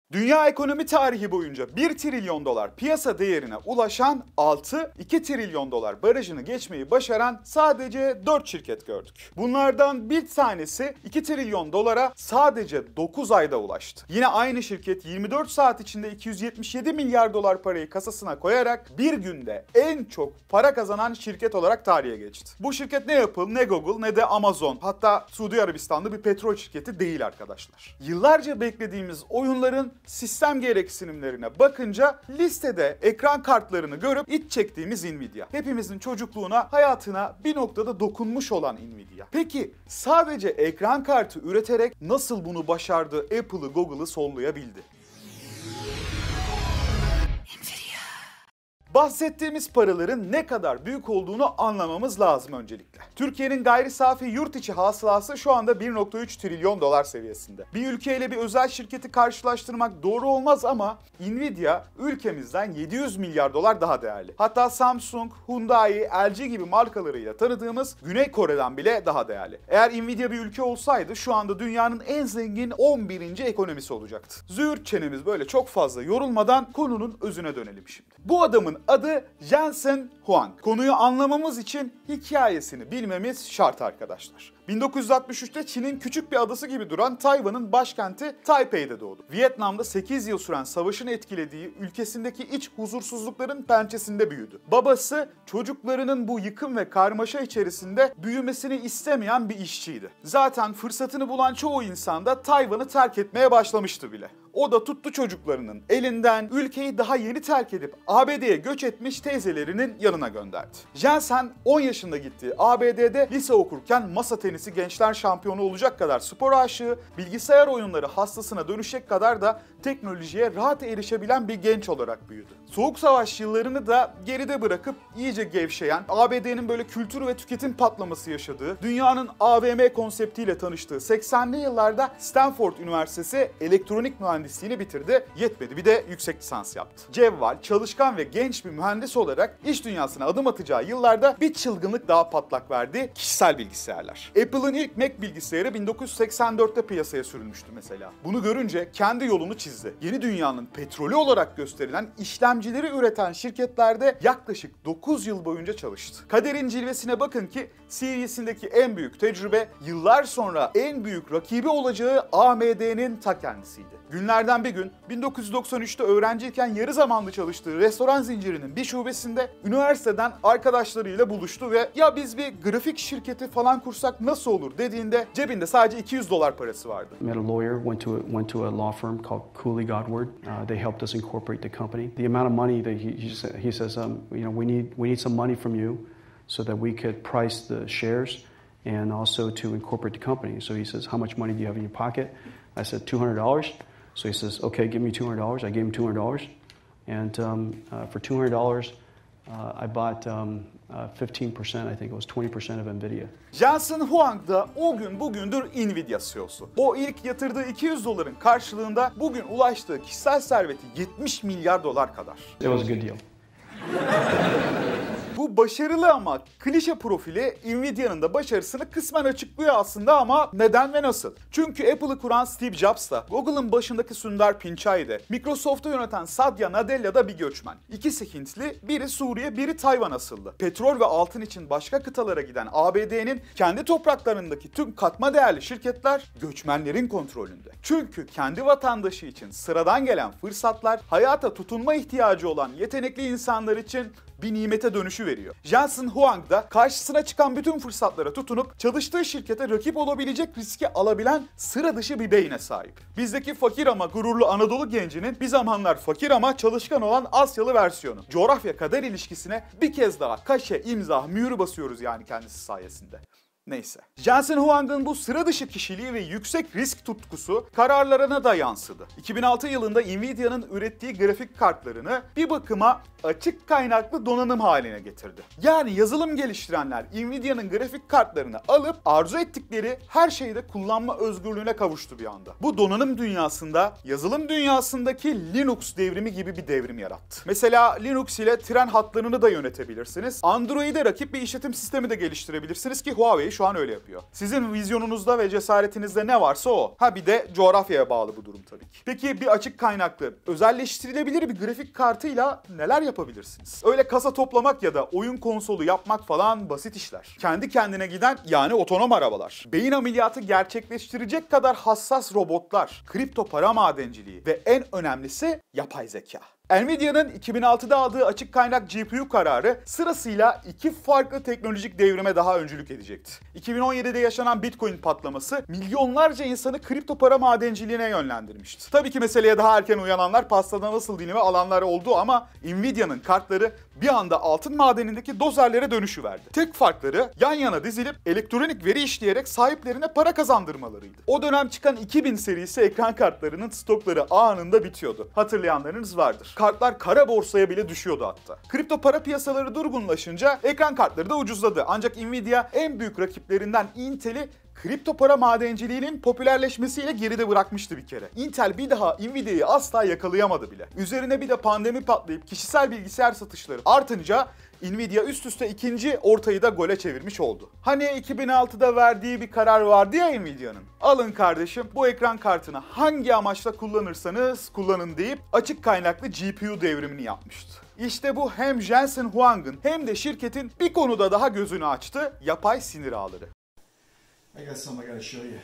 Dünya ekonomi tarihi boyunca 1 trilyon dolar piyasa değerine ulaşan 2 trilyon dolar barajını geçmeyi başaran sadece 4 şirket gördük. Bunlardan bir tanesi 2 trilyon dolara sadece 9 ayda ulaştı. Yine aynı şirket 24 saat içinde 277 milyar dolar parayı kasasına koyarak bir günde en çok para kazanan şirket olarak tarihe geçti. Bu şirket ne Apple, ne Google, ne de Amazon, hatta Suudi Arabistan'da bir petrol şirketi değil arkadaşlar. Yıllarca beklediğimiz oyunların sistem gereksinimlerine bakınca listede ekran kartlarını görüp iç çektiğimiz Nvidia. Hepimizin çocukluğuna, hayatına bir noktada dokunmuş olan Nvidia. Peki sadece ekran kartı üreterek nasıl bunu başardı, Apple'ı, Google'ı sollayabildi? Bahsettiğimiz paraların ne kadar büyük olduğunu anlamamız lazım öncelikle. Türkiye'nin gayri safi yurt içi hasılası şu anda 1,3 trilyon dolar seviyesinde. Bir ülkeyle bir özel şirketi karşılaştırmak doğru olmaz ama Nvidia ülkemizden 700 milyar dolar daha değerli. Hatta Samsung, Hyundai, LG gibi markalarıyla tanıdığımız Güney Kore'den bile daha değerli. Eğer Nvidia bir ülke olsaydı şu anda dünyanın en zengin 11. ekonomisi olacaktı. Züğürt çenemiz böyle çok fazla yorulmadan konunun özüne dönelim şimdi. Bu adamın adı Jensen Huang. Konuyu anlamamız için hikayesini bilmemiz şart arkadaşlar. 1963'te Çin'in küçük bir adası gibi duran Tayvan'ın başkenti Taipei'de doğdu. Vietnam'da 8 yıl süren savaşın etkilediği ülkesindeki iç huzursuzlukların pençesinde büyüdü. Babası çocuklarının bu yıkım ve karmaşa içerisinde büyümesini istemeyen bir işçiydi. Zaten fırsatını bulan çoğu insan da Tayvan'ı terk etmeye başlamıştı bile. O da tuttu çocuklarının elinden, ülkeyi daha yeni terk edip ABD'ye göç etmiş teyzelerinin yanına gönderdi. Jensen 10 yaşında gittiği ABD'de lise okurken masa tenisi gençler şampiyonu olacak kadar spor aşığı, bilgisayar oyunları hastasına dönüşecek kadar da teknolojiye rahat erişebilen bir genç olarak büyüdü. Soğuk Savaş yıllarını da geride bırakıp iyice gevşeyen, ABD'nin böyle kültür ve tüketim patlaması yaşadığı, dünyanın AVM konseptiyle tanıştığı 80'li yıllarda Stanford Üniversitesi elektronik mühendisliğini bitirdi. Yetmedi, bir de yüksek lisans yaptı. Cevval, çalışkan ve genç bir mühendis olarak iş dünyasına adım atacağı yıllarda bir çılgınlık daha patlak verdi: kişisel bilgisayarlar. Apple'ın ilk Mac bilgisayarı 1984'te piyasaya sürülmüştü mesela. Bunu görünce kendi yolunu çizdi. Yeni dünyanın petrolü olarak gösterilen işlemcileri üreten şirketlerde yaklaşık 9 yıl boyunca çalıştı. Kaderin cilvesine bakın ki CES'indeki en büyük tecrübe yıllar sonra en büyük rakibi olacağı AMD'nin ta kendisiydi. Günlerden bir gün 1993'te öğrenciyken yarı zamanlı çalıştığı restoran zincirinin bir şubesinde üniversiteden arkadaşlarıyla buluştu ve ya biz bir grafik şirketi falan kursak nasıl olur dediğinde cebinde sadece 200 dolar parası vardı. Met a lawyer, went to a law firm called Cooley Godward. They helped us incorporate the company. The amount of money that he says, we need some money from you so that we could price the shares and also to incorporate the company. So he says, how much money do you have in your pocket? I said, $200. So he says, okay, give me $200. I gave him $200. And for $200, I bought 15%, I think it was 20% of Nvidia. Jensen Huang da o gün bugündür Nvidia CEO'su. O ilk yatırdığı 200 doların karşılığında bugün ulaştığı kişisel serveti 70 milyar dolar kadar. It was a good deal. Bu başarılı ama klişe profili Nvidia'nın da başarısını kısmen açıklıyor aslında ama neden ve nasıl? Çünkü Apple'ı kuran Steve Jobs da, Google'ın başındaki Sundar Pichai de, Microsoft'u yöneten Satya Nadella da bir göçmen. İkisi Hintli, biri Suriye, biri Tayvan asıllı. Petrol ve altın için başka kıtalara giden ABD'nin kendi topraklarındaki tüm katma değerli şirketler göçmenlerin kontrolünde. Çünkü kendi vatandaşı için sıradan gelen fırsatlar hayata tutunma ihtiyacı olan yetenekli insanlar için bir nimete dönüşü veriyor. Jensen Huang da karşısına çıkan bütün fırsatlara tutunup çalıştığı şirkete rakip olabilecek riski alabilen sıra dışı bir beyne sahip. Bizdeki fakir ama gururlu Anadolu gencinin bir zamanlar fakir ama çalışkan olan Asyalı versiyonu. Coğrafya kader ilişkisine bir kez daha kaşe, imza, mühür basıyoruz yani kendisi sayesinde. Neyse. Jensen Huang'ın bu sıra dışı kişiliği ve yüksek risk tutkusu kararlarına da yansıdı. 2006 yılında Nvidia'nın ürettiği grafik kartlarını bir bakıma açık kaynaklı donanım haline getirdi. Yani yazılım geliştirenler Nvidia'nın grafik kartlarını alıp arzu ettikleri her şeyde kullanma özgürlüğüne kavuştu bir anda. Bu donanım dünyasında, yazılım dünyasındaki Linux devrimi gibi bir devrim yarattı. Mesela Linux ile tren hatlarını da yönetebilirsiniz. Android'e rakip bir işletim sistemi de geliştirebilirsiniz ki Huawei şu şu an öyle yapıyor. Sizin vizyonunuzda ve cesaretinizde ne varsa o. Ha bir de coğrafyaya bağlı bu durum tabii ki. Peki bir açık kaynaklı, özelleştirilebilir bir grafik kartıyla neler yapabilirsiniz? Öyle kasa toplamak ya da oyun konsolu yapmak falan basit işler. Kendi kendine giden yani otonom arabalar. Beyin ameliyatı gerçekleştirecek kadar hassas robotlar, kripto para madenciliği ve en önemlisi yapay zeka. Nvidia'nın 2006'da aldığı açık kaynak GPU kararı sırasıyla iki farklı teknolojik devrime daha öncülük edecekti. 2017'de yaşanan Bitcoin patlaması milyonlarca insanı kripto para madenciliğine yönlendirmişti. Tabii ki meseleye daha erken uyananlar pastada nasıl dilimi alanlar oldu ama Nvidia'nın kartları bir anda altın madenindeki dozerlere dönüşüverdi. Tek farkları yan yana dizilip elektronik veri işleyerek sahiplerine para kazandırmalarıydı. O dönem çıkan 2000 serisi ekran kartlarının stokları anında bitiyordu. Hatırlayanlarınız vardır. Kartlar kara borsaya bile düşüyordu hatta. Kripto para piyasaları durgunlaşınca ekran kartları da ucuzladı. Ancak Nvidia en büyük rakiplerinden Intel'i kripto para madenciliğinin popülerleşmesiyle geride bırakmıştı bir kere. Intel bir daha Nvidia'yı asla yakalayamadı bile. Üzerine bir de pandemi patlayıp kişisel bilgisayar satışları artınca Nvidia üst üste ikinci ortayı da gole çevirmiş oldu. Hani 2006'da verdiği bir karar vardı ya Nvidia'nın. Alın kardeşim bu ekran kartını hangi amaçla kullanırsanız kullanın deyip açık kaynaklı GPU devrimini yapmıştı. İşte bu hem Jensen Huang'ın hem de şirketin bir konuda daha gözünü açtı, yapay sinir ağları. I got something I gotta show you.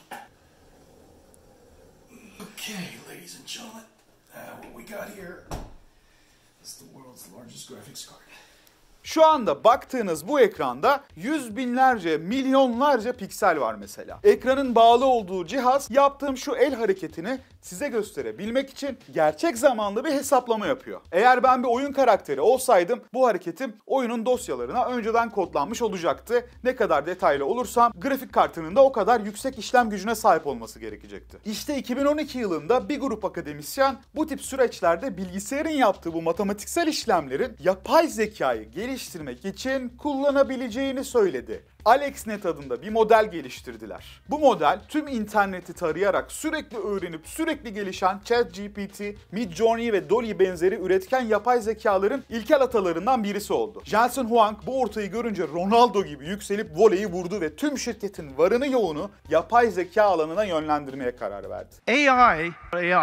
Okay, ladies and gentlemen, what we got here is the world's largest graphics card. Şu anda baktığınız bu ekranda yüz binlerce, milyonlarca piksel var mesela. Ekranın bağlı olduğu cihaz yaptığım şu el hareketini size gösterebilmek için gerçek zamanlı bir hesaplama yapıyor. Eğer ben bir oyun karakteri olsaydım bu hareketim oyunun dosyalarına önceden kodlanmış olacaktı. Ne kadar detaylı olursam grafik kartının da o kadar yüksek işlem gücüne sahip olması gerekecekti. İşte 2012 yılında bir grup akademisyen bu tip süreçlerde bilgisayarın yaptığı bu matematiksel işlemlerin yapay zekayı geliştirmek için kullanabileceğini söyledi. AlexNet adında bir model geliştirdiler. Bu model tüm interneti tarayarak sürekli öğrenip sürekli gelişen ChatGPT, Midjourney ve DALL-E benzeri üretken yapay zekaların ilkel atalarından birisi oldu. Jensen Huang bu ortayı görünce Ronaldo gibi yükselip voleyi vurdu ve tüm şirketin varını yoğunu yapay zeka alanına yönlendirmeye karar verdi. AI.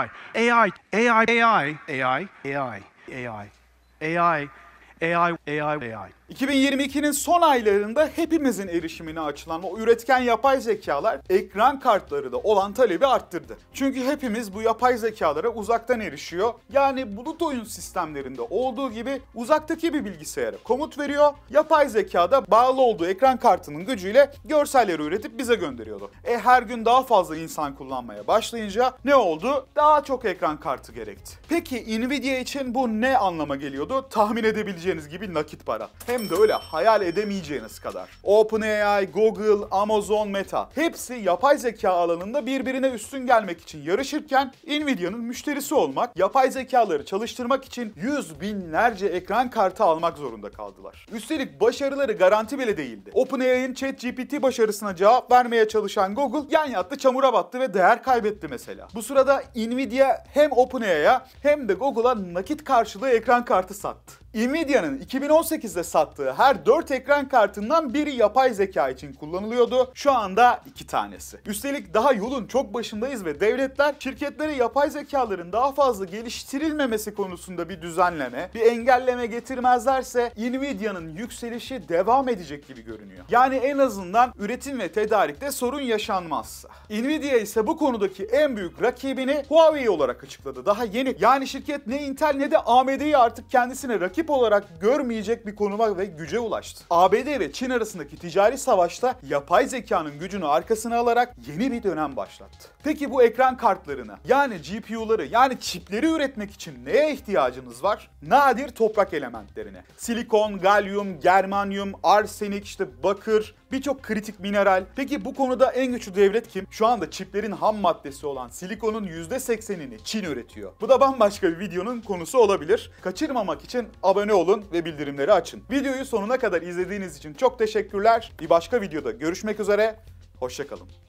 2022'nin son aylarında hepimizin erişimine açılan o üretken yapay zekalar ekran kartları da olan talebi arttırdı. Çünkü hepimiz bu yapay zekalara uzaktan erişiyor. Yani bulut oyun sistemlerinde olduğu gibi uzaktaki bir bilgisayara komut veriyor. Yapay zekada bağlı olduğu ekran kartının gücüyle görselleri üretip bize gönderiyordu. Her gün daha fazla insan kullanmaya başlayınca ne oldu? Daha çok ekran kartı gerekti. Peki Nvidia için bu ne anlama geliyordu? Tahmin edebileceğiniz gibi nakit para. Hem de öyle hayal edemeyeceğiniz kadar. OpenAI, Google, Amazon, Meta hepsi yapay zeka alanında birbirine üstün gelmek için yarışırken Nvidia'nın müşterisi olmak, yapay zekaları çalıştırmak için yüz binlerce ekran kartı almak zorunda kaldılar. Üstelik başarıları garanti bile değildi. OpenAI'nin ChatGPT başarısına cevap vermeye çalışan Google yan yattı, çamura battı ve değer kaybetti mesela. Bu sırada Nvidia hem OpenAI'ya hem de Google'a nakit karşılığı ekran kartı sattı. Nvidia'nın 2018'de sattığı her 4 ekran kartından biri yapay zeka için kullanılıyordu. Şu anda 2 tanesi. Üstelik daha yolun çok başındayız ve devletler şirketlere yapay zekaların daha fazla geliştirilmemesi konusunda bir düzenleme, bir engelleme getirmezlerse Nvidia'nın yükselişi devam edecek gibi görünüyor. Yani en azından üretim ve tedarikte sorun yaşanmazsa. Nvidia ise bu konudaki en büyük rakibini Huawei olarak açıkladı. Daha yeni. Yani şirket ne Intel ne de AMD'yi artık kendisine rakip olarak görmeyecek bir konuma ve güce ulaştı. ABD ve Çin arasındaki ticari savaşta yapay zekanın gücünü arkasına alarak yeni bir dönem başlattı. Peki bu ekran kartlarını yani GPU'ları yani çipleri üretmek için neye ihtiyacınız var? Nadir toprak elementlerine. Silikon, galyum, germanyum, arsenik, işte bakır, birçok kritik mineral. Peki bu konuda en güçlü devlet kim? Şu anda çiplerin ham maddesi olan silikonun %80'ini Çin üretiyor. Bu da bambaşka bir videonun konusu olabilir. Kaçırmamak için abone olun ve bildirimleri açın. Videoyu sonuna kadar izlediğiniz için çok teşekkürler. Bir başka videoda görüşmek üzere. Hoşça kalın.